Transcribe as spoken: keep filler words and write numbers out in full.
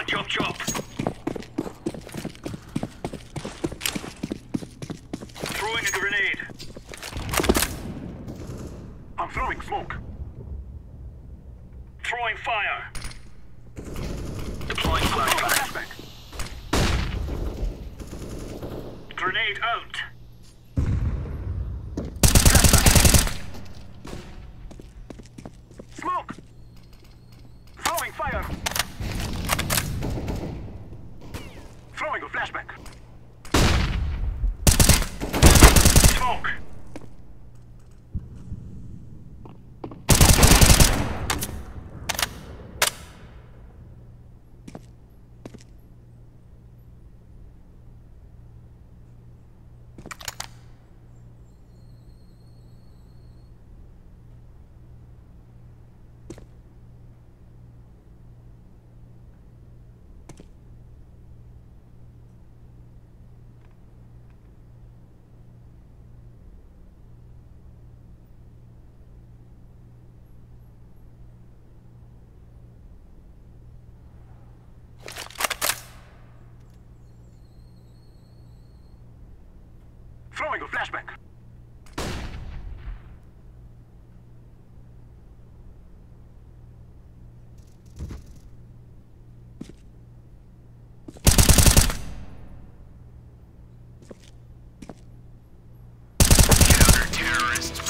Chop chop. Throwing a grenade. I'm throwing smoke. Throwing fire. Deploying flashbang. Grenade out. Flashbang. Smoke. Throwing fire. Throwing a flashbang. Smoke. Throwing a flashbang. Counter-terrorists